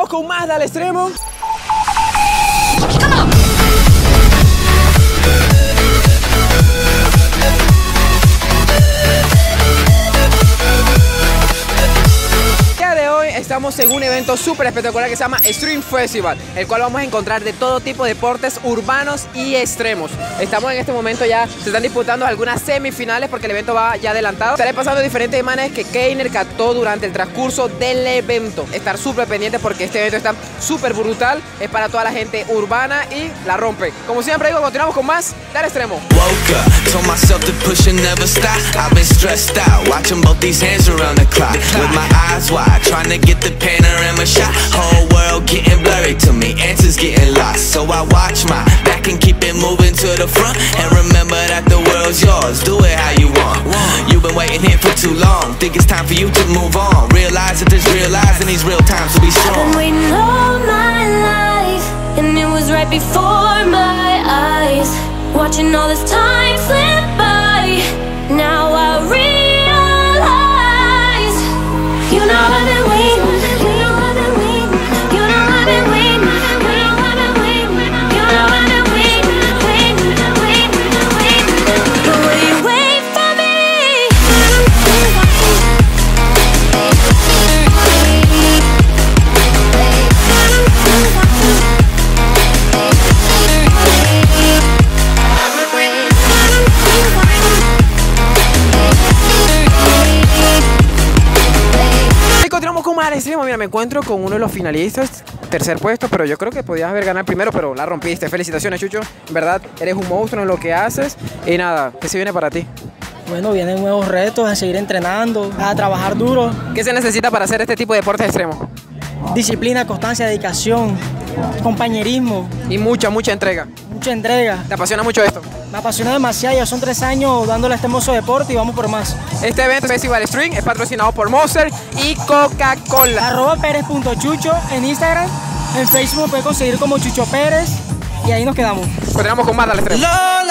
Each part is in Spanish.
continuamos con más Dale Extremo. Estamos en un evento súper espectacular que se llama Extreme Festival, el cual vamos a encontrar de todo tipo de deportes urbanos y extremos. Estamos en este momento ya, se están disputando algunas semifinales porque el evento va ya adelantado. Estaré pasando diferentes imágenes que Keiner captó durante el transcurso del evento. Estar súper pendientes porque este evento está súper brutal, es para toda la gente urbana y la rompe. Como siempre digo, continuamos con más Dale Extremo. Get the panorama shot, whole world getting blurry to me, answers getting lost. So I watch my back and keep it moving to the front. And remember that the world's yours, do it how you want. You've been waiting here for too long, think it's time for you to move on. Realize that there's real lies in these real times, so be strong. I've been waiting all my life, and it was right before my eyes. Watching all this time slip by, now I realize. You know I've been waiting. Extremo, mira, me encuentro con uno de los finalistas, tercer puesto, pero yo creo que podías haber ganado primero, pero la rompiste. Felicitaciones, Chucho, en verdad eres un monstruo en lo que haces. Y nada, ¿qué se viene para ti? Bueno, vienen nuevos retos, a seguir entrenando, a trabajar duro. ¿Qué se necesita para hacer este tipo de deportes extremos? Disciplina, constancia, dedicación, compañerismo. Y mucha entrega. Mucha entrega. ¿Te apasiona mucho esto? Me apasiona demasiado, ya son 3 años dándole a este hermoso deporte y vamos por más. Este evento Festival Extreme es patrocinado por Monster y Coca-Cola. @Perez.Chucho en Instagram, en Facebook me puede conseguir como Chucho Pérez y ahí nos quedamos. Continuamos con más Dale Extremo.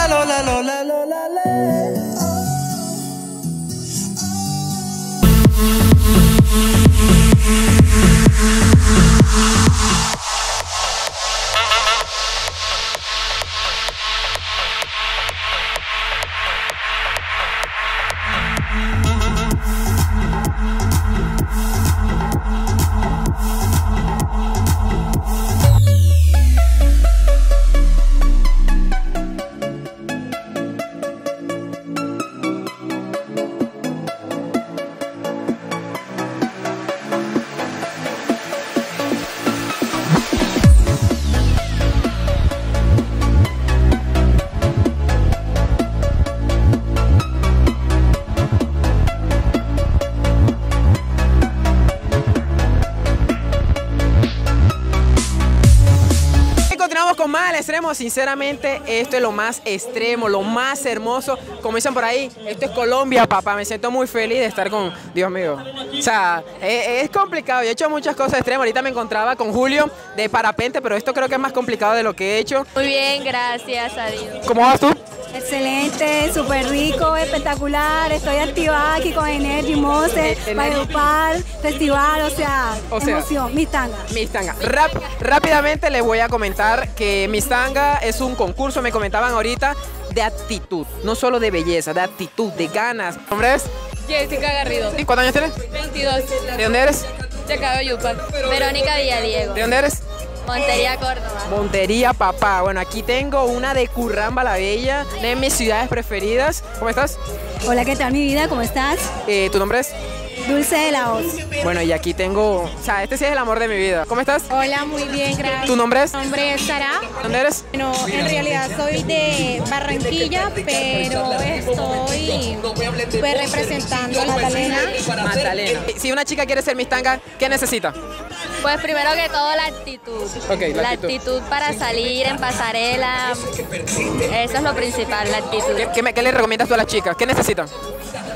Con más Dale Extremo, sinceramente esto es lo más extremo, lo más hermoso. Como dicen por ahí, esto es Colombia, papá. Me siento muy feliz de estar con, Dios mío, o sea, es complicado. Yo he hecho muchas cosas extremas. Ahorita me encontraba con Julio de parapente, pero esto creo que es más complicado de lo que he hecho. Muy bien, gracias a Dios. ¿Cómo vas tú? Excelente, súper rico, espectacular. Estoy activada aquí con Energy, Monster, Valledupar, Festival, o sea, emoción. Mis Tanga. Rápidamente les voy a comentar que Mis Tanga es un concurso, me comentaban ahorita, de actitud, no solo de belleza, de actitud, de ganas. ¿Nombre es? Jessica Garrido. ¿Y cuántos años tienes? 22. ¿De dónde eres? De acá de Valledupar. Verónica Villadiego. ¿De dónde eres? Montería, Córdoba. Montería, papá. Bueno, aquí tengo una de Curramba la Bella, una de mis ciudades preferidas. ¿Cómo estás? Hola, ¿qué tal mi vida? ¿Cómo estás? ¿Tu nombre es? Dulce de la Hoz. Bueno, y aquí tengo, o sea, este sí es el amor de mi vida. ¿Cómo estás? Hola, muy bien, gracias. ¿Tu nombre es? Mi nombre es Sara. ¿Dónde eres? Bueno, en realidad soy de Barranquilla, pero estoy pues, representando a Magdalena. Magdalena. Si una chica quiere ser Miss Tanga, ¿qué necesita? Pues primero que todo la actitud. Okay, la actitud para salir en pasarela. Eso es lo principal, la actitud. ¿Qué le recomiendas tú a las chicas? ¿Qué necesitan?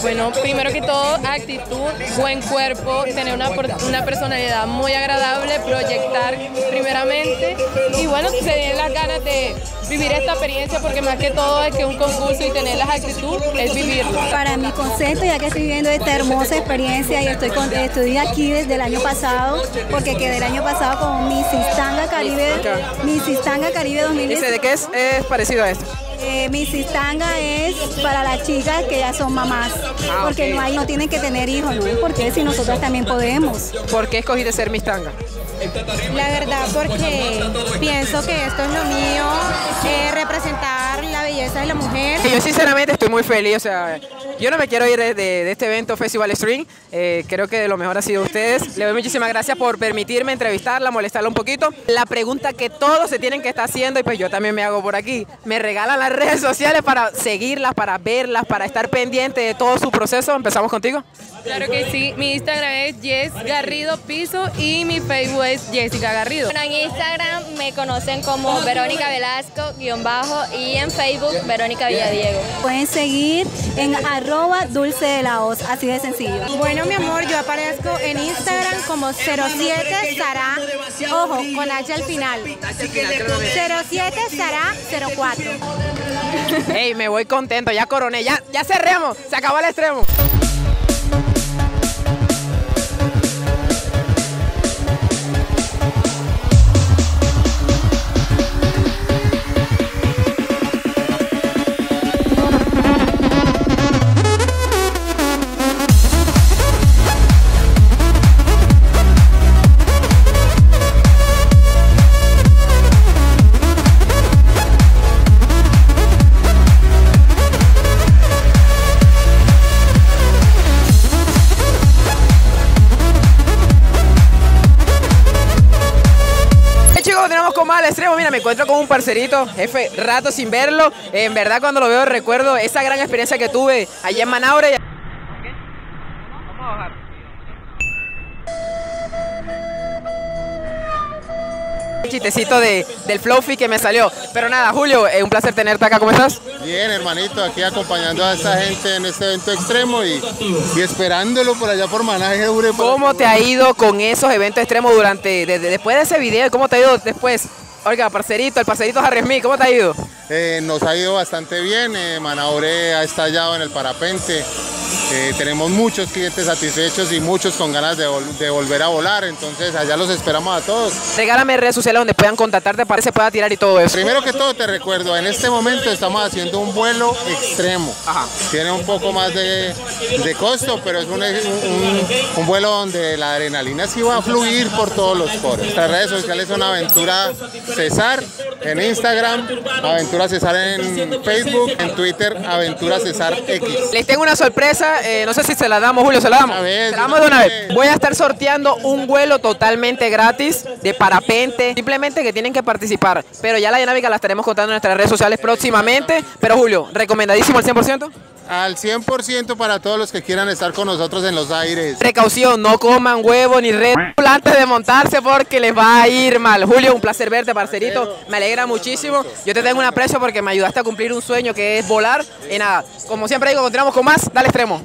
Bueno, primero que todo, actitud, buen cuerpo, tener una personalidad muy agradable, proyectar primeramente y bueno, tener las ganas de vivir esta experiencia porque más que todo es que un concurso y tener las actitudes es vivirlo. Para mi concepto, ya que estoy viviendo esta hermosa experiencia y estoy aquí desde el año pasado, porque quedé el año pasado con Miss Istanga Caribe 2010. ¿De qué es parecido a esto? Miss Istanga es para las chicas que ya son mamás, porque no tienen que tener hijos, ¿no? Porque si nosotras también podemos. ¿Por qué escogiste ser Miss Tanga? La verdad, porque pienso que esto es lo mío, representar la belleza de la mujer. Yo sinceramente estoy muy feliz, o sea, yo no me quiero ir de este evento Festival Extreme, creo que lo mejor ha sido ustedes. Le doy muchísimas gracias por permitirme entrevistarla, molestarla un poquito. La pregunta que todos se tienen que estar haciendo, y pues yo también me hago por aquí, ¿me regalan las redes sociales para seguirlas, para verlas, para estar pendiente de todo su proceso? ¿Empezamos contigo? Claro que sí, mi Instagram es Jess Garrido Piso y mi Facebook es Jessica Garrido. Bueno, en Instagram me conocen como Verónica Velasco _ y en Facebook Verónica Villadiego. Pueden seguir en @dulce_de_la_hoz, así de sencillo. Bueno, mi amor, yo aparezco en Instagram como 07 Sara, ojo, con H al final. 07 Sara 04. Hey, me voy contento, ya coroné, ya cerremos, se acabó el extremo. Al extremo, mira, me encuentro con un parcerito, jefe, rato sin verlo. En verdad, cuando lo veo recuerdo esa gran experiencia que tuve allá en Manaure. Vamos a bajar. Chistecito del Flowfit que me salió. Pero nada, Julio, un placer tenerte acá. ¿Cómo estás? Bien, hermanito, aquí acompañando a esta gente en este evento extremo y esperándolo por allá por Manaje. ¿Cómo te ha ido con esos eventos extremos después de ese video? ¿Cómo te ha ido después? Oiga, parcerito, el parcerito Harry Smith, ¿cómo te ha ido? Nos ha ido bastante bien, Manaure ha estallado en el parapente, tenemos muchos clientes satisfechos y muchos con ganas de volver a volar, entonces allá los esperamos a todos. Regálame redes sociales donde puedan contactarte para que se pueda tirar y todo eso. Primero que todo te recuerdo, en este momento estamos haciendo un vuelo extremo. Ajá. Tiene un poco más de costo, pero es un vuelo donde la adrenalina sí va a fluir por todos los poros. Nuestras redes sociales son Aventura Cesar en Instagram, Aventura Cesar en Facebook, en Twitter, Aventura Cesar X. Les tengo una sorpresa, no sé si se la damos, Julio, se la damos. Se la damos de una vez. Voy a estar sorteando un vuelo totalmente gratis de parapente, simplemente que tienen que participar, pero ya la dinámica la estaremos contando en nuestras redes sociales próximamente. Pero Julio, ¿recomendadísimo al 100%? Al 100% para todos los que quieran estar con nosotros en los aires. Precaución, no coman huevo ni red Bull antes de montarse porque les va a ir mal. Julio, un placer verte, parcerito. Me alegra muchísimo. Yo te tengo un aprecio porque me ayudaste a cumplir un sueño que es volar. Y nada, como siempre digo, continuamos con más. Dale extremo.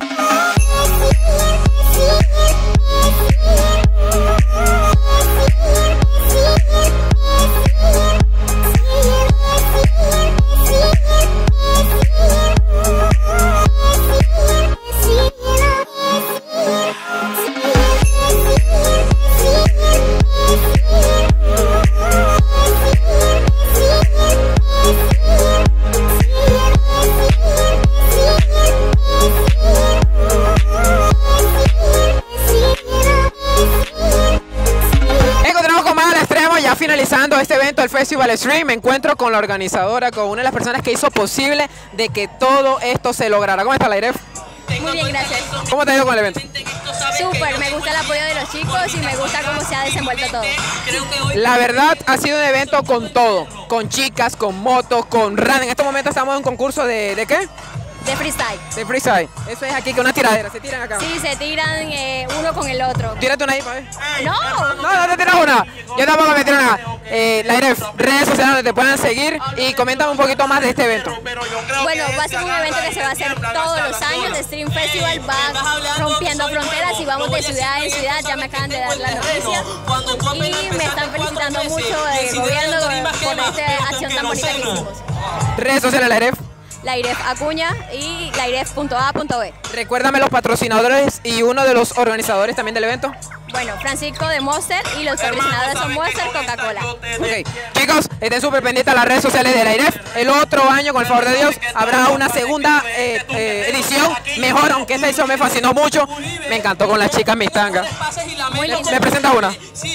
Finalizando este evento del Festival Extreme, me encuentro con la organizadora, con una de las personas que hizo posible de que todo esto se lograra. ¿Cómo está, Lairef? Muy bien, gracias. ¿Cómo te ha ido con el evento? Súper, me gusta el apoyo de los chicos y me gusta cómo se ha desenvuelto todo. La verdad ha sido un evento con todo, con chicas, con motos, con run. En este momento estamos en un concurso ¿de qué? De freestyle. De freestyle. Eso es aquí con una tiradera, se tiran acá. Sí, se tiran uno con el otro. Tírate una ahí para ver. No. No te tiras una. Yo tampoco me tiro una. Lairef, redes sociales donde te puedan seguir y coméntame un poquito más de este evento. Bueno, va a ser un evento que se va a hacer todos los años. The Stream Festival va rompiendo fronteras y vamos de ciudad en ciudad. Ya me acaban de dar la noticia y me están felicitando mucho del gobierno por esta acción tan bonita que hicimos. Redes sociales, Lairef. Lairef Acuña y lairef.a.b. Recuérdame los patrocinadores y uno de los organizadores también del evento. Bueno, Francisco de Monster y los patrocinadores son Monster, Coca-Cola. Ok, chicos, estén súper pendientes a las redes sociales de Lairef. El otro año, con el favor de Dios, habrá una segunda edición mejor, aunque esta edición me fascinó mucho. Me encantó con las chicas mis tangas. ¿Me presentas una?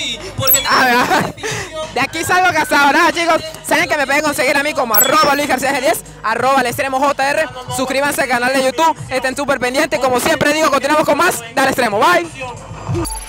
De aquí salgo casado, nada, chicos. Saben que me pueden conseguir a mí como @LuisGarciaG10, @ElExtremoJR. Suscríbanse al canal de YouTube, estén súper pendientes. Como siempre digo, continuamos con más. Dale Extremo, bye.